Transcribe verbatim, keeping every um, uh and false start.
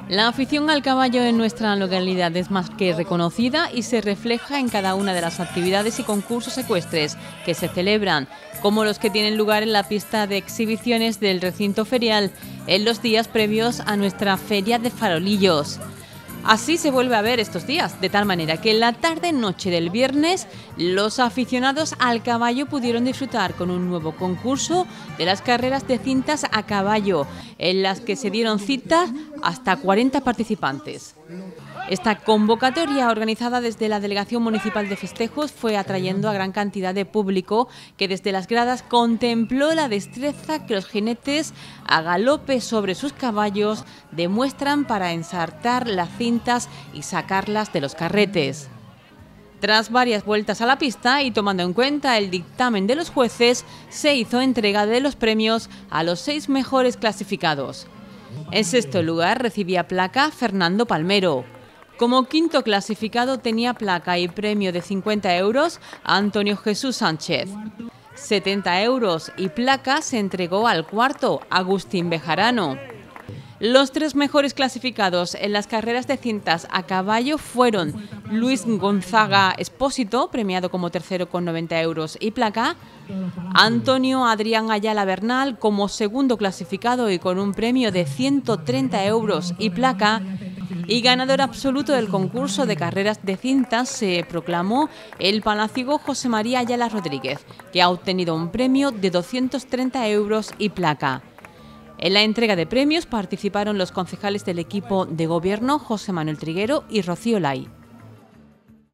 La afición al caballo en nuestra localidad es más que reconocida y se refleja en cada una de las actividades y concursos ecuestres que se celebran, como los que tienen lugar en la pista de exhibiciones del recinto ferial en los días previos a nuestra Feria de Farolillos. Así se vuelve a ver estos días, de tal manera que en la tarde-noche del viernes los aficionados al caballo pudieron disfrutar con un nuevo concurso de las carreras de cintas a caballo, en las que se dieron cita hasta cuarenta participantes. Esta convocatoria, organizada desde la Delegación Municipal de Festejos, fue atrayendo a gran cantidad de público que desde las gradas contempló la destreza que los jinetes a galope sobre sus caballos demuestran para ensartar las cintas y sacarlas de los carretes. Tras varias vueltas a la pista y tomando en cuenta el dictamen de los jueces, se hizo entrega de los premios a los seis mejores clasificados. En sexto lugar recibía placa Fernando Palmero. Como quinto clasificado tenía placa y premio de cincuenta euros a Antonio Jesús Sánchez. setenta euros y placa se entregó al cuarto, Agustín Bejarano. Los tres mejores clasificados en las carreras de cintas a caballo fueron Luis Gonzaga Espósito, premiado como tercero con noventa euros y placa, Antonio Adrián Ayala Bernal como segundo clasificado y con un premio de ciento treinta euros y placa, y ganador absoluto del concurso de carreras de cintas se proclamó el palaciego José María Ayala Rodríguez, que ha obtenido un premio de doscientos treinta euros y placa. En la entrega de premios participaron los concejales del equipo de gobierno José Manuel Triguero y Rocío Lai.